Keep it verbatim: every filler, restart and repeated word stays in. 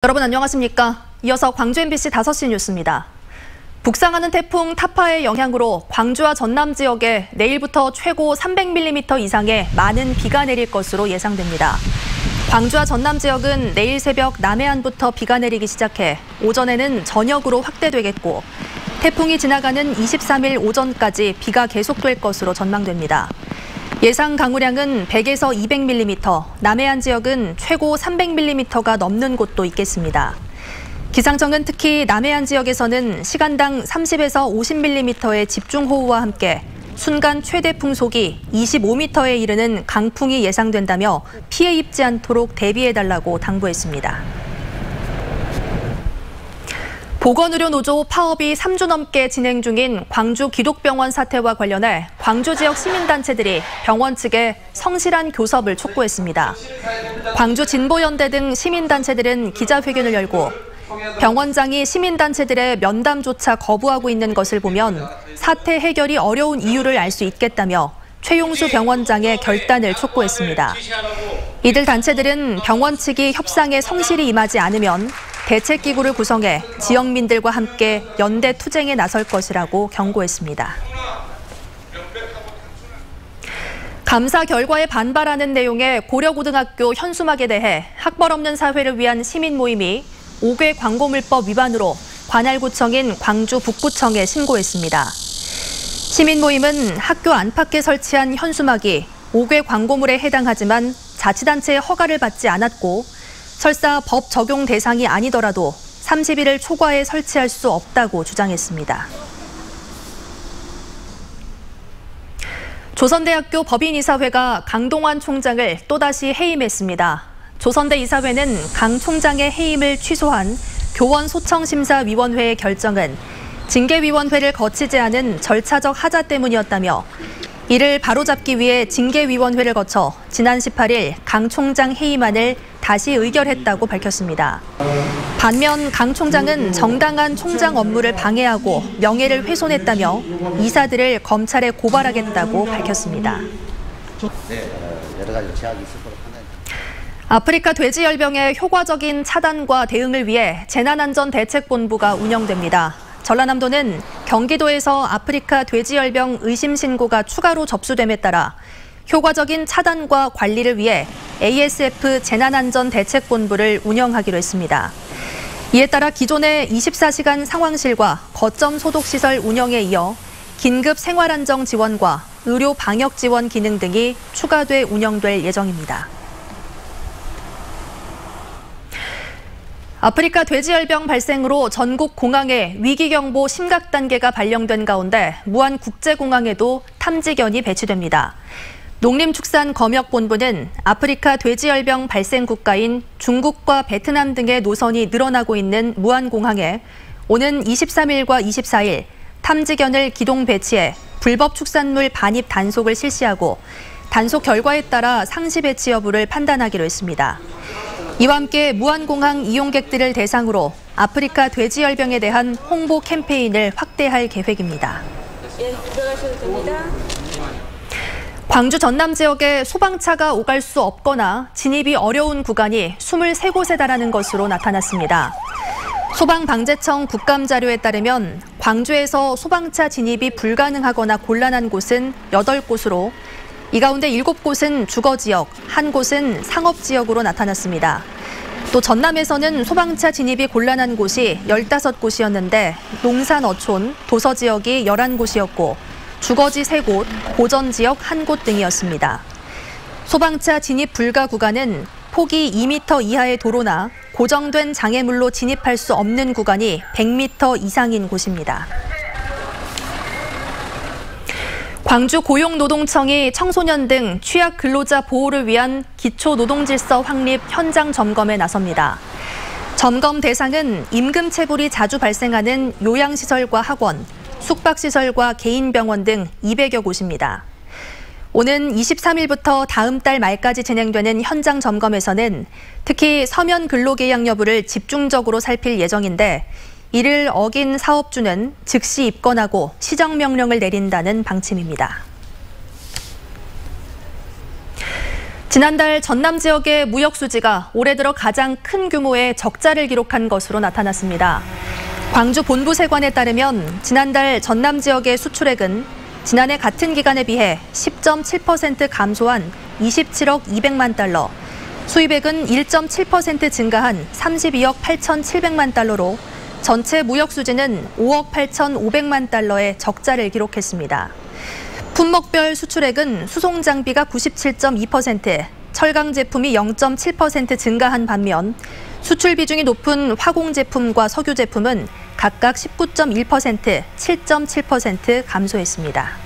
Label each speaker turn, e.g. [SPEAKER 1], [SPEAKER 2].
[SPEAKER 1] 여러분 안녕하십니까? 이어서 광주 엠비씨 다섯 시 뉴스입니다. 북상하는 태풍 타파의 영향으로 광주와 전남 지역에 내일부터 최고 삼백 밀리미터 이상의 많은 비가 내릴 것으로 예상됩니다. 광주와 전남 지역은 내일 새벽 남해안부터 비가 내리기 시작해 오전에는 전역으로 확대되겠고 태풍이 지나가는 이십삼 일 오전까지 비가 계속될 것으로 전망됩니다. 예상 강우량은 백에서 이백 밀리미터, 남해안 지역은 최고 삼백 밀리미터가 넘는 곳도 있겠습니다. 기상청은 특히 남해안 지역에서는 시간당 삼십에서 오십 밀리미터의 집중호우와 함께 순간 최대 풍속이 이십오 미터에 이르는 강풍이 예상된다며 피해 입지 않도록 대비해달라고 당부했습니다. 보건의료노조 파업이 삼 주 넘게 진행 중인 광주 기독병원 사태와 관련해 광주 지역 시민단체들이 병원 측에 성실한 교섭을 촉구했습니다. 광주 진보연대 등 시민단체들은 기자회견을 열고 병원장이 시민단체들의 면담조차 거부하고 있는 것을 보면 사태 해결이 어려운 이유를 알 수 있겠다며 최용수 병원장의 결단을 촉구했습니다. 이들 단체들은 병원 측이 협상에 성실히 임하지 않으면 대책기구를 구성해 지역민들과 함께 연대 투쟁에 나설 것이라고 경고했습니다. 감사 결과에 반발하는 내용의 고려고등학교 현수막에 대해 학벌 없는 사회를 위한 시민 모임이 오 개 광고물법 위반으로 관할구청인 광주 북구청에 신고했습니다. 시민 모임은 학교 안팎에 설치한 현수막이 오 개 광고물에 해당하지만 자치단체의 허가를 받지 않았고 설사 법 적용 대상이 아니더라도 삼십 일을 초과해 설치할 수 없다고 주장했습니다. 조선대학교 법인이사회가 강동환 총장을 또다시 해임했습니다. 조선대 이사회는 강 총장의 해임을 취소한 교원소청심사위원회의 결정은 징계위원회를 거치지 않은 절차적 하자 때문이었다며 이를 바로잡기 위해 징계위원회를 거쳐 지난 십팔 일 강 총장 해임안을 다시 의결했다고 밝혔습니다. 반면 강 총장은 정당한 총장 업무를 방해하고 명예를 훼손했다며 이사들을 검찰에 고발하겠다고 밝혔습니다. 여러 가지 제약이 있을 거로 판단됩니다. 아프리카 돼지열병의 효과적인 차단과 대응을 위해 재난안전대책본부가 운영됩니다. 전라남도는 경기도에서 아프리카 돼지열병 의심 신고가 추가로 접수됨에 따라 효과적인 차단과 관리를 위해 에이에스에프 재난안전대책본부를 운영하기로 했습니다. 이에 따라 기존의 이십사 시간 상황실과 거점 소독시설 운영에 이어 긴급 생활안정 지원과 의료 방역 지원 기능 등이 추가돼 운영될 예정입니다. 아프리카 돼지열병 발생으로 전국 공항에 위기경보 심각 단계가 발령된 가운데 무안국제공항에도 탐지견이 배치됩니다. 농림축산검역본부는 아프리카 돼지열병 발생 국가인 중국과 베트남 등의 노선이 늘어나고 있는 무안공항에 오는 이십삼 일과 이십사 일 탐지견을 기동 배치해 불법 축산물 반입 단속을 실시하고 단속 결과에 따라 상시 배치 여부를 판단하기로 했습니다. 이와 함께 무안공항 이용객들을 대상으로 아프리카 돼지열병에 대한 홍보 캠페인을 확대할 계획입니다.
[SPEAKER 2] 예, 들어가셔도 됩니다.
[SPEAKER 1] 광주 전남 지역에 소방차가 오갈 수 없거나 진입이 어려운 구간이 이십삼 곳에 달하는 것으로 나타났습니다. 소방방재청 국감 자료에 따르면 광주에서 소방차 진입이 불가능하거나 곤란한 곳은 여덟 곳으로 이 가운데 일곱 곳은 주거지역, 한 곳은 상업지역으로 나타났습니다. 또 전남에서는 소방차 진입이 곤란한 곳이 열다섯 곳이었는데 농산 어촌, 도서지역이 열한 곳이었고 주거지 세 곳, 고전지역 한 곳 등이었습니다. 소방차 진입 불가 구간은 폭이 이 미터 이하의 도로나 고정된 장애물로 진입할 수 없는 구간이 백 미터 이상인 곳입니다. 광주 고용노동청이 청소년 등 취약 근로자 보호를 위한 기초노동질서 확립 현장 점검에 나섭니다. 점검 대상은 임금체불이 자주 발생하는 요양시설과 학원, 숙박시설과 개인병원 등 이백여 곳입니다. 오는 이십삼 일부터 다음 달 말까지 진행되는 현장 점검에서는 특히 서면 근로계약 여부를 집중적으로 살필 예정인데 이를 어긴 사업주는 즉시 입건하고 시정명령을 내린다는 방침입니다. 지난달 전남 지역의 무역 수지가 올해 들어 가장 큰 규모의 적자를 기록한 것으로 나타났습니다. 광주 본부세관에 따르면 지난달 전남 지역의 수출액은 지난해 같은 기간에 비해 십 점 칠 퍼센트 감소한 이십칠억 이백만 달러, 수입액은 일 점 칠 퍼센트 증가한 삼십이억 팔천칠백만 달러로 전체 무역 수지는 오억 팔천오백만 달러의 적자를 기록했습니다. 품목별 수출액은 수송 장비가 구십칠 점 이 퍼센트, 철강 제품이 영 점 칠 퍼센트 증가한 반면 수출 비중이 높은 화공 제품과 석유 제품은 각각 십구 점 일 퍼센트, 칠 점 칠 퍼센트 감소했습니다.